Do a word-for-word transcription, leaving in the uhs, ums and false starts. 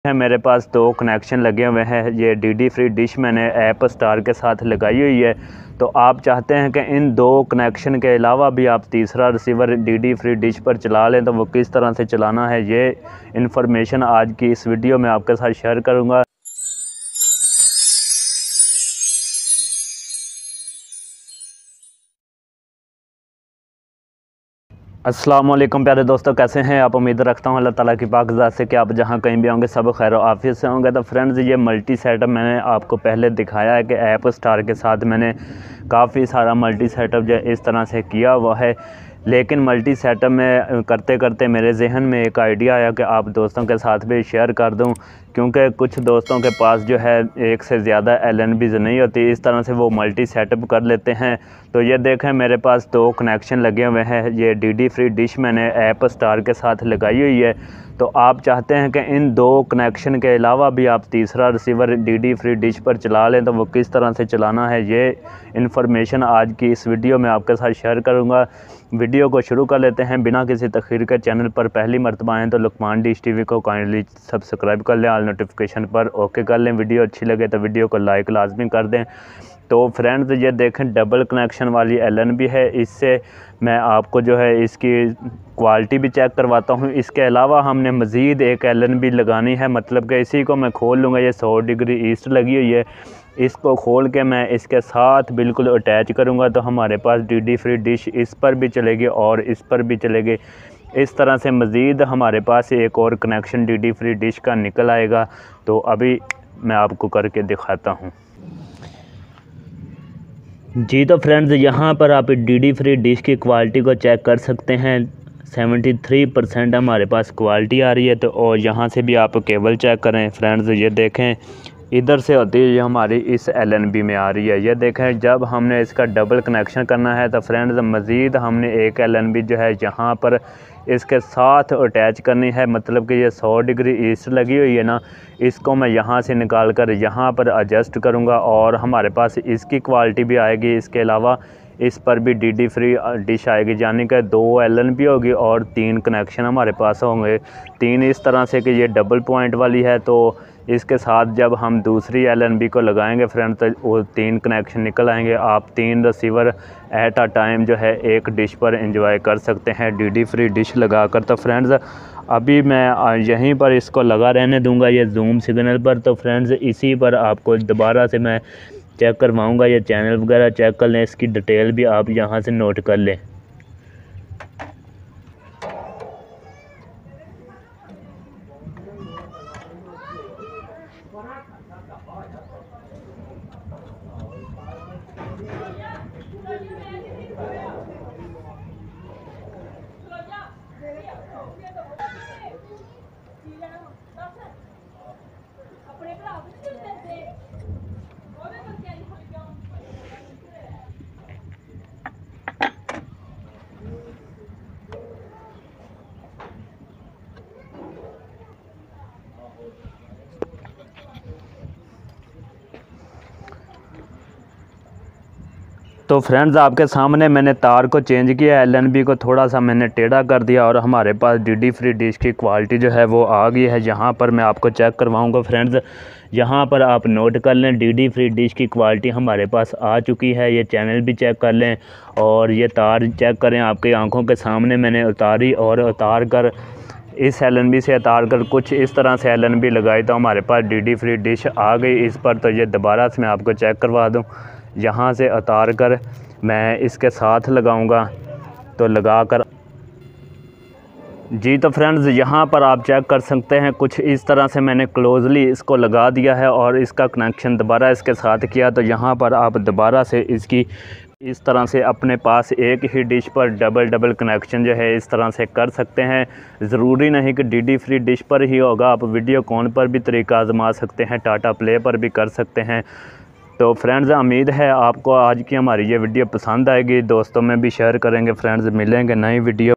ہے मेरे पास दो कनेक्शन लगे हुए हैं। ये डी डी फ्री डिश मैंने ऐप स्टार के साथ लगाई हुई है। तो आप चाहते हैं कि इन दो कनेक्शन के अलावा भी आप तीसरा receiver D D free dish पर चला लें, तो वो किस तरह से चलाना है ये इन्फॉर्मेशन आज की इस वीडियो में आपके साथ शेयर करूंगा। अस्सलाम वालेकुम प्यारे दोस्तों, कैसे हैं आप? उम्मीद रखता हूं अल्लाह ताला की पाक ज़ात से कि आप जहां कहीं भी होंगे सब खैर आफियत से होंगे। तो फ्रेंड्स, ये मल्टी सेटअप मैंने आपको पहले दिखाया है कि ऐप स्टार के साथ मैंने काफ़ी सारा मल्टी सेटअप जो इस तरह से किया हुआ है। लेकिन मल्टी सेटअप में करते करते मेरे जहन में एक आइडिया आया कि आप दोस्तों के साथ भी शेयर कर दूं, क्योंकि कुछ दोस्तों के पास जो है एक से ज़्यादा एल एन बीज़ नहीं होती, इस तरह से वो मल्टी सेटअप कर लेते हैं। तो ये देखें, मेरे पास दो कनेक्शन लगे हुए हैं। ये डी डी फ्री डिश मैंने ऐप स्टार के साथ लगाई हुई है। तो आप चाहते हैं कि इन दो कनेक्शन के अलावा भी आप तीसरा receiver D D free dish पर चला लें, तो वो किस तरह से चलाना है ये इन्फॉर्मेशन आज की इस वीडियो में आपके साथ शेयर करूंगा। वीडियो को शुरू कर लेते हैं बिना किसी तखीर के। चैनल पर पहली मरतबा आएँ तो लुकमान डिश टीवी को काइंडली सब्सक्राइब कर लें, ऑल नोटिफिकेशन पर ओके कर लें। वीडियो अच्छी लगे तो वीडियो को लाइक लाजमी कर दें। तो फ्रेंड्स, ये देखें डबल कनेक्शन वाली एल एन बी है। इससे मैं आपको जो है इसकी क्वालिटी भी चेक करवाता हूँ। इसके अलावा हमने मज़ीद एक एल एन बी लगानी है, मतलब कि इसी को मैं खोल लूँगा। ये सौ डिग्री ईस्ट लगी हुई है। इसको खोल के मैं इसके साथ बिल्कुल अटैच करूँगा तो हमारे पास डी डी फ्री डिश इस पर भी चलेगी और इस पर भी चलेगी। इस तरह से मज़ीद हमारे पास एक और connection D D free dish का निकल आएगा। तो अभी मैं आपको करके दिखाता हूँ। जी तो फ्रेंड्स, यहाँ पर आप डी डी फ्री डिश की क्वालिटी को चेक कर सकते हैं। तिहत्तर परसेंट हमारे पास क्वालिटी आ रही है। तो और यहाँ से भी आप केबल चेक करें फ्रेंड्स, ये देखें इधर से होती है, ये हमारी इस एल एन बी में आ रही है। ये देखें, जब हमने इसका डबल कनेक्शन करना है तो फ्रेंड्स मज़ीद हमने एक एल एन बी जो है यहाँ पर इसके साथ अटैच करनी है। मतलब कि ये सौ डिग्री ईस्ट लगी हुई है ना, इसको मैं यहाँ से निकाल कर यहाँ पर एडजस्ट करूँगा और हमारे पास इसकी क्वालिटी भी आएगी। इसके अलावा इस पर भी डी डी फ्री डिश आएगी, यानी कि दो एल एन बी होगी और तीन कनेक्शन हमारे पास होंगे। तीन इस तरह से कि ये डबल पॉइंट वाली है, तो इसके साथ जब हम दूसरी एल एन बी को लगाएंगे फ्रेंड तो वो तीन कनेक्शन निकल आएंगे। आप तीन रिसीवर एट अ टाइम जो है एक डिश पर एंजॉय कर सकते हैं डी डी फ्री डिश लगाकर। तो फ्रेंड्स, अभी मैं यहीं पर इसको लगा रहने दूंगा, ये जूम सिग्नल पर। तो फ्रेंड्स, इसी पर आपको दोबारा से मैं चेक करवाऊंगा। ये चैनल वगैरह चेक कर लें, इसकी डिटेल भी आप यहाँ से नोट कर लें। तो फ्रेंड्स, आपके सामने मैंने तार को चेंज किया, एल एन बी को थोड़ा सा मैंने टेढ़ा कर दिया और हमारे पास डी डी फ्री डिश की क्वालिटी जो है वो आ गई है। यहाँ पर मैं आपको चेक करवाऊँगा फ्रेंड्स, यहाँ पर आप नोट कर लें डी डी फ्री डिश की क्वालिटी हमारे पास आ चुकी है। ये चैनल भी चेक कर लें और ये तार चेक करें, आपकी आंखों के सामने मैंने उतारी और उतार कर इस एल एन बी से उतार कर कुछ इस तरह से एल एन बी लगाई तो हमारे पास डी डी फ्री डिश आ गई इस पर। तो ये दोबारा से मैं आपको चेक करवा दूँ, यहाँ से उतार कर मैं इसके साथ लगाऊंगा। तो लगा कर जी तो फ्रेंड्स, यहाँ पर आप चेक कर सकते हैं कुछ इस तरह से मैंने क्लोजली इसको लगा दिया है और इसका कनेक्शन दोबारा इसके साथ किया। तो यहाँ पर आप दोबारा से इसकी इस तरह से अपने पास एक ही डिश पर डबल डबल कनेक्शन जो है इस तरह से कर सकते हैं। ज़रूरी नहीं कि डी डी फ्री डिश पर ही होगा, आप वीडियो कॉन पर भी तरीका आजमा सकते हैं, टाटा प्ले पर भी कर सकते हैं। तो फ्रेंड्स, उम्मीद है आपको आज की हमारी ये वीडियो पसंद आएगी, दोस्तों में भी शेयर करेंगे। फ्रेंड्स, मिलेंगे नई वीडियो।